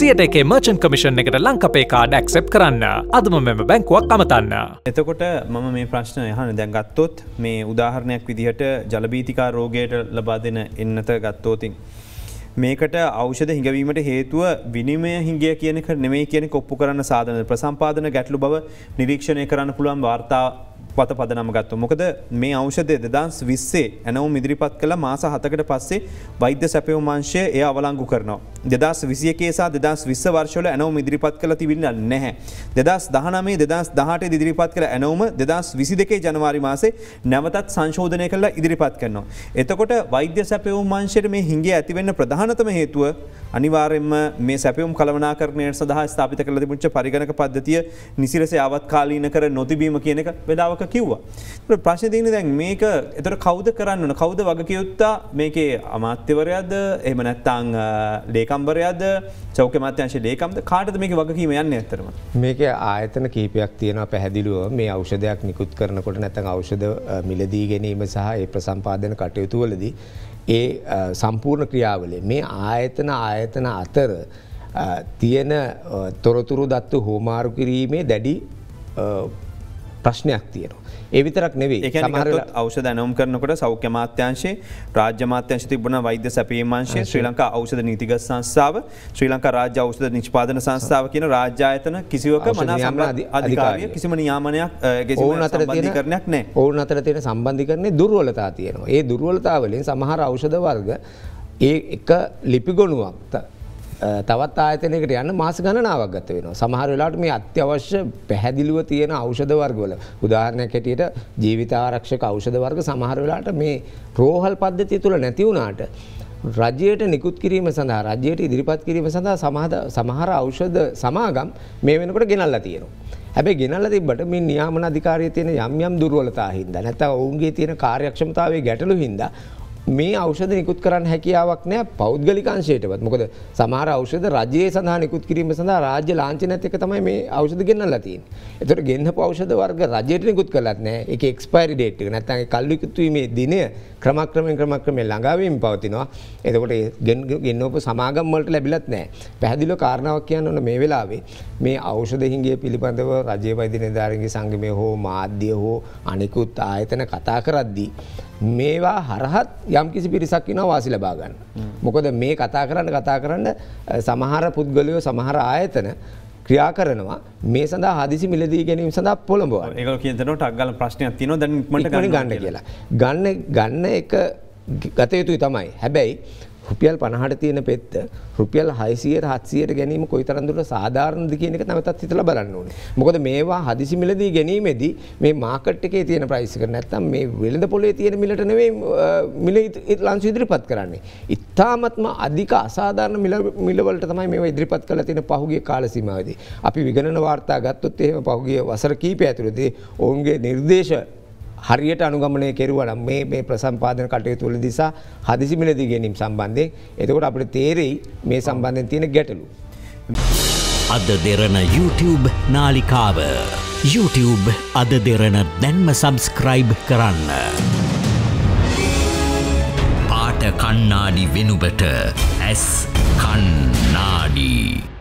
101 merchant commission එකට ලංකපේ card accept කරන්න. අදම මෙම බැංකුවක් අමතන්න. එතකොට මම මේ ප්‍රශ්න අහන්නේ දැන් ගත්තොත් මේ උදාහරණයක් විදිහට ජලබීතිකා රෝගයට ලබා දෙන එන්නත ගත්තොත් මේකට ඖෂධ හිඟවීමට හේතුව විනිමය හිඟය කියන එක නෙමෙයි කියන එක ඔප්පු කරන්න සාධන ප්‍රසම්පාදන ගැටලු බව නිරීක්ෂණය කරන්න පුළුවන් වාර්තා පත පදනම ගත්තා. මොකද මේ ඖෂධය 2020 ඇනවුම් ඉදිරිපත් කළ මාස 7කට පස්සේ වෛද්‍ය සැපයුම් අංශය එය අවලංගු කරනවා. 2021 සහ 2020 වර්ෂවල ඇනවුම් ඉදිරිපත් කළ තිබෙන්නේ නැහැ. 2019 2018 ඉදිරිපත් කළ ඇනවුම 2022 ජනවාරි මාසේ නැවතත් සංශෝධනය කරලා ඉදිරිපත් කරනවා. එතකොට වෛද්‍ය සැපයුම් අංශයේ මේ හිඟය ඇති වෙන්න ප්‍රධානතම හේතුව අනිවාර්යයෙන්ම මේ සැපයුම් කළමනාකරණය සඳහා ස්ථාපිත කරලා තිබුණු පරිගණක පද්ධතිය නිසිලස යාවත්කාලීන කර නොතිබීම කියන එක වෙලාවක කිව්වා. ඒත් ප්‍රශ්නේ තියෙන්නේ දැන් මේක ඒතර කවුද කරන්න ඕන? කවුද වගකියුත්තා? මේකේ අමාත්‍යවරයාද? එහෙම නැත්නම් ලේකම්වරයාද? චෞක්‍ය අමාත්‍යාංශයේ ලේකම්ද? කාටද මේකේ වගකීම යන්නේ ඇත්තටම? මේකේ ආයතන කීපයක් තියෙනවා පැහැදිලිව මේ ඖෂධයක් නිකුත් කරනකොට නැත්නම් ඖෂධ මිලදී ගැනීම සහ ඒ ප්‍රසම්පාදන කටයුතු වලදී ඒ සම්පූර්ණ ක්‍රියාවලිය මේ ආයතන අතර තියෙන තොරතුරු දත්තු හෝමාරු කිරීමේ දැඩි ප්‍රශ්නයක් තියෙනවා. ඒ විතරක් නෙවෙයි සමහර ඖෂධ ඇනවුම් කරනකොට සෞඛ්‍ය අමාත්‍යාංශයේ රාජ්‍ය අමාත්‍යාංශය තිබුණා වෛද්‍ය සැපයීම් අංශය ශ්‍රී ලංකා ඖෂධ නීතිගත සංස්ථාව ශ්‍රී ලංකා රාජ්‍ය ඖෂධ නිෂ්පාදන සංස්ථාව කියන රාජ්‍ය ආයතන කිසිවක අධිකාරිය කිසිම නියාමනයක් සම්බන්ධීකරණයක් නැහැ. ඔවුන් අතර තියෙන සම්බන්ධීකරණයේ දුර්වලතා තියෙනවා. ඒ දුර්වලතා වලින් සමහර ඖෂධ වර්ග ඒ එක ලිපිගොනුවක් තවත් ආයතනයකට යන්න මාස ගණනාවක් ගත වෙනවා. සමහර වෙලාවට මේ අත්‍යවශ්‍ය පැහැදිලිව තියෙන ඖෂධ වර්ගවල උදාහරණයක් හැටියට ජීවිත ආරක්ෂක ඖෂධ වර්ග සමහර වෙලාවට මේ රෝහල් පද්ධතිය තුල නැති වුණාට රජයට නිකුත් කිරීම සඳහා රජයට ඉදිරිපත් කිරීම සඳහා සමහර ඖෂධ සමාගම් මේ වෙනකොට ගෙනල්ලා තියෙනවා. හැබැයි ගෙනල්ලා තිබ්බට මේ නියාමන අධිකාරියේ තියෙන යම් දුර්වලතා හින්දා නැත්නම් ඔවුන්ගේ තියෙන කාර්යක්ෂමතාවයේ ගැටලු හින්දා මේ ඖෂධ නිකුත් කරන්න හැකියාවක් නැහැ පෞද්ගලික අංශයටවත්. මොකද සමහර ඖෂධ රජයේ සඳහා නිකුත් කිරීම සඳහා රාජ්‍ය ලාංඡනයත් එක්ක තමයි මේ ඖෂධ ගෙන්නලා තියෙන්නේ. ඒතකොට ගෙන්නපු ඖෂධ වර්ග රජයට නිකුත් කරලත් නැහැ. ඒකේ එක්ස්පයරි ඩේට් එක නැත්නම් ඒ කල් නිකුත් වීමේ දිනය ක්‍රමක්‍රමයෙන් ළඟා වීම පවතිනවා. එතකොට ගෙන්නපු සමාගම් වලට ලැබිලත් නැහැ. පැහැදිලිව කාරණාවක් කියන්න ඕන මේ වෙලාවේ මේ ඖෂධ හිඟය පිළිබඳව රජයේ වෛද්‍ය නිලධාරීන්ගේ සංගමය හෝ මාධ්‍ය හෝ අනිකුත් ආයතන කතා කරද්දී මේවා හරහත් යම් කිසි පිරිසක් ඉන්නවා වාසි ලබා ගන්න. මොකද මේ කතා කරන්න සමහර පුද්ගලයෝ සමහර ආයතන ක්‍රියා කරනවා මේ සඳහා හදිසි මිලදී ගැනීම සඳහා පොළඹවන. ඒගොල්ලෝ කියන දේ ටක් ගාලා ප්‍රශ්නයක් තියෙනවා දැන් ඉක්මනට ගන්න කියලා. ගන්න එක ගත යුතුයි තමයි. හැබැයි රුපියල් 50ට තියෙන පෙත්ත රුපියල් 600 700ට ගැනීම කොයිතරම් දුරට සාධාරණද කියන එක නැවතත් හිතලා බලන්න ඕනේ. මොකද මේවා හදිසි මිලදී ගැනීමේදී මේ මාකට් එකේ තියෙන ප්‍රයිස් එක නැත්තම් මේ වෙළඳ පොලේ තියෙන මිලට නෙවෙයි මිල ලංසු ඉදිරිපත් කරන්නේ. ඉතාමත්ම අධික අසාධාරණ මිල වලට තමයි මේවා ඉදිරිපත් කරලා තියෙන පහුගිය කාල සීමාවේදී. අපි විගණන වාර්තා ගත්තොත් එහෙම පහුගිය වසර කිහිපය ඇතුළතදී ඔවුන්ගේ නිර්දේශ හරියට අනුගමනය කෙරුවා නම් මේ ප්‍රසම්පාදන කටයුතු වල දිසා හදිසි මිලදී ගැනීම සම්බන්ධයෙන් එතකොට අපිට තේරෙයි මේ සම්බන්ධයෙන් තියෙන ගැටලු. අද දෙරණ YouTube නාලිකාව YouTube අද දෙරණ දැන්ම subscribe කරන්න. පාට කණ්ණාඩි වෙනුවට ඇස් කණ්ණාඩි